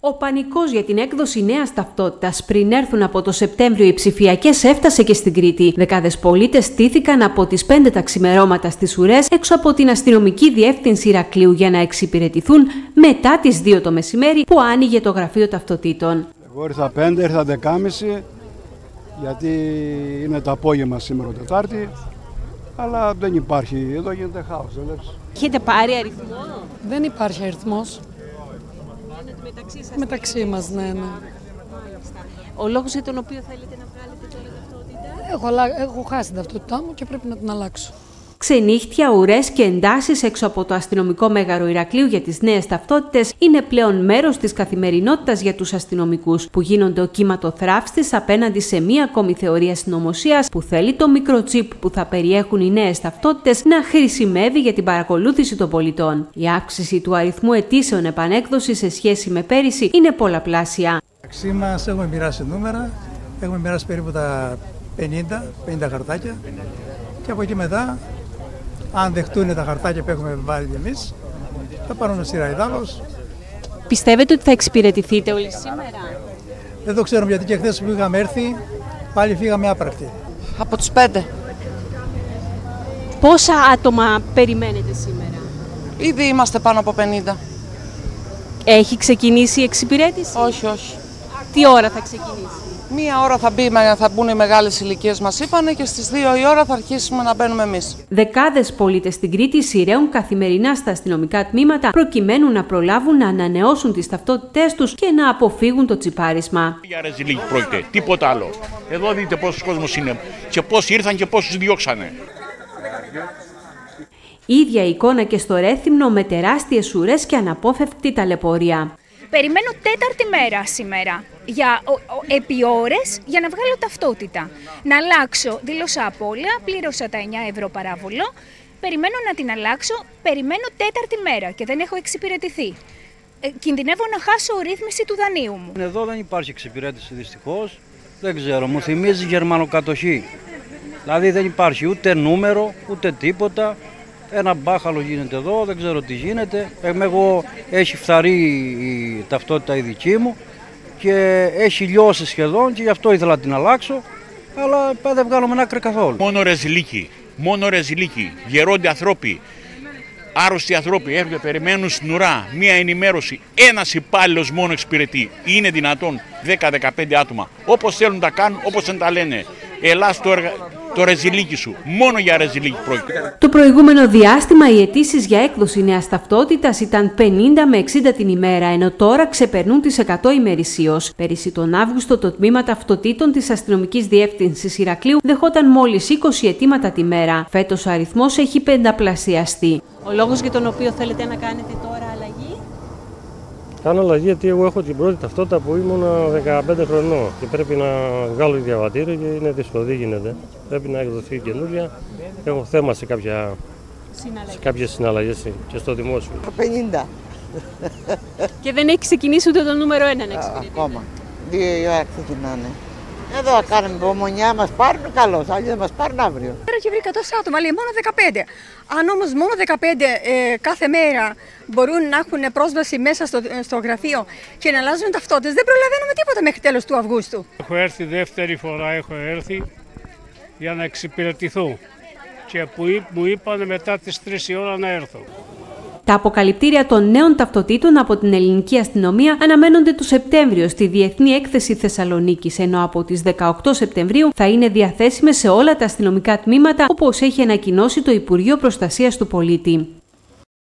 Ο πανικός για την έκδοση νέας ταυτότητας πριν έρθουν από το Σεπτέμβριο οι ψηφιακές έφτασε και στην Κρήτη. Δεκάδες πολίτες στήθηκαν από τις 5 τα ξημερώματα στις ουρές έξω από την αστυνομική διεύθυνση Ηρακλείου για να εξυπηρετηθούν μετά τις 2 το μεσημέρι που άνοιγε το γραφείο ταυτοτήτων. Εγώ ήρθα 5, ήρθα 10.30 γιατί είναι το απόγευμα σήμερα Τετάρτη, αλλά δεν υπάρχει, εδώ γίνεται χάος. Έχετε πάρει αριθμό? Δεν υπάρχει αριθμός. Μεταξύ μας, ναι. Ο λόγος για τον οποίο θέλετε να βγάλετε τώρα ταυτότητα? Έχω χάσει την ταυτότητά μου και πρέπει να την αλλάξω. Ξενύχτια, ουρές και εντάσεις έξω από το αστυνομικό μέγαρο Ηρακλείου για τις νέες ταυτότητες είναι πλέον μέρος της καθημερινότητας για τους αστυνομικούς, που γίνονται ο κύματοθράφστης απέναντι σε μία ακόμη θεωρία συνωμοσίας που θέλει το μικροτσίπ που θα περιέχουν οι νέες ταυτότητες να χρησιμεύει για την παρακολούθηση των πολιτών. Η αύξηση του αριθμού αιτήσεων επανέκδοσης σε σχέση με πέρυσι είναι πολλαπλάσια. Μεταξύ μας έχουμε μοιράσει νούμερα, έχουμε μοιράσει περίπου τα 50 χαρτάκια και από εκεί μετά, αν δεχτούν τα χαρτάκια που έχουμε βάλει εμείς, θα πάρουν σειρά ιδάλλως. Πιστεύετε ότι θα εξυπηρετηθείτε όλοι σήμερα? Δεν το ξέρουμε γιατί και χθες που είχαμε έρθει, πάλι φύγαμε άπρακτοι. Από τους 5. Πόσα άτομα περιμένετε σήμερα? Ήδη είμαστε πάνω από 50. Έχει ξεκινήσει η εξυπηρέτηση? Όχι. Τι ώρα θα ξεκινήσει? 1 ώρα θα μπουν οι μεγάλες ηλικίες μας είπανε και στις 2 η ώρα θα αρχίσουμε να μπαίνουμε εμείς. Δεκάδες πολίτες στην Κρήτη σειραίουν καθημερινά στα αστυνομικά τμήματα προκειμένου να προλάβουν να ανανεώσουν τις ταυτότητές τους και να αποφύγουν το τσιπάρισμα. Για ρεζιλίκη πρόκειται, τίποτα άλλο. Εδώ δείτε πόσος κόσμος είναι και πόσοι ήρθαν και πόσους διώξανε. Ίδια εικόνα και στο Ρέθυμνο με τεράστιες ουρές και αναπόφευκτη ταλαιπωρία. Περιμένω 4η μέρα σήμερα, επί ώρες, για να βγάλω ταυτότητα. Να αλλάξω, δήλωσα απώλεια, πλήρωσα τα 9 ευρώ παράβολο, περιμένω να την αλλάξω, περιμένω 4η μέρα και δεν έχω εξυπηρετηθεί. Κινδυνεύω να χάσω ρύθμιση του δανείου μου. Εδώ δεν υπάρχει εξυπηρέτηση δυστυχώς, δεν ξέρω, μου θυμίζει γερμανοκατοχή. Δηλαδή δεν υπάρχει ούτε νούμερο, ούτε τίποτα. Ένα μπάχαλο γίνεται εδώ, δεν ξέρω τι γίνεται. Εγώ έχει φθαρεί η ταυτότητα η δική μου και έχει λιώσει σχεδόν και γι' αυτό ήθελα να την αλλάξω, αλλά δεν βγάλουμε άκρη καθόλου. Μόνο ρεζιλίκη, γερόντι ανθρώποι, άρρωστοι ανθρώποι, περιμένουν στην ουρά μία ενημέρωση. Ένας υπάλληλος μόνο εξυπηρετεί. Είναι δυνατόν 10-15 άτομα, όπως θέλουν τα κάνουν, όπως δεν τα λένε. Ελάς το ρεζιλίκι σου. Μόνο για ρεζιλίκι πρόκειται. Το προηγούμενο διάστημα οι αιτήσεις για έκδοση νέας ταυτότητας ήταν 50 με 60 την ημέρα, ενώ τώρα ξεπερνούν τις 100 ημερησίως. Πέρυσι τον Αύγουστο το τμήμα ταυτοτήτων της αστυνομικής διεύθυνσης Ηρακλείου δεχόταν μόλις 20 αιτήματα τη μέρα. Φέτος ο αριθμός έχει πενταπλασιαστεί. Ο λόγος για τον οποίο θέλετε να κάνετε τώρα αλλαγή? Κάνω αλλαγή γιατί εγώ έχω την πρώτη ταυτότητα που ήμουν 15 χρονών και πρέπει να βγάλω διαβατήριο και είναι δύσκολο, δεν γίνεται. Πρέπει να εκδοθεί καινούρια. Έχω θέμα σε κάποιες συναλλαγές και στο δημόσιο. 50. Και δεν έχει ξεκινήσει ούτε το νούμερο 1 να εξυπηρετεί. Ακόμα. 2 η ώρα ξεκινάνε. Εδώ θα κάνουμε υπομονιά, μας πάρουν καλώς, αλλιώς μας πάρουν αύριο. Τώρα και βρήκα τόσα άτομα, λέει μόνο 15. Αν όμως μόνο 15 κάθε μέρα μπορούν να έχουν πρόσβαση μέσα στο γραφείο και να αλλάζουν ταυτότητες, δεν προλαβαίνουμε τίποτα μέχρι τέλος του Αυγούστου. Έχω έρθει δεύτερη φορά, για να εξυπηρετηθώ και μου είπαν μετά τις 3 η ώρα να έρθω. Τα αποκαλυπτήρια των νέων ταυτοτήτων από την ελληνική αστυνομία αναμένονται το Σεπτέμβριο στη Διεθνή Έκθεση Θεσσαλονίκης, ενώ από τις 18 Σεπτεμβρίου θα είναι διαθέσιμες σε όλα τα αστυνομικά τμήματα, όπως έχει ανακοινώσει το Υπουργείο Προστασίας του Πολίτη.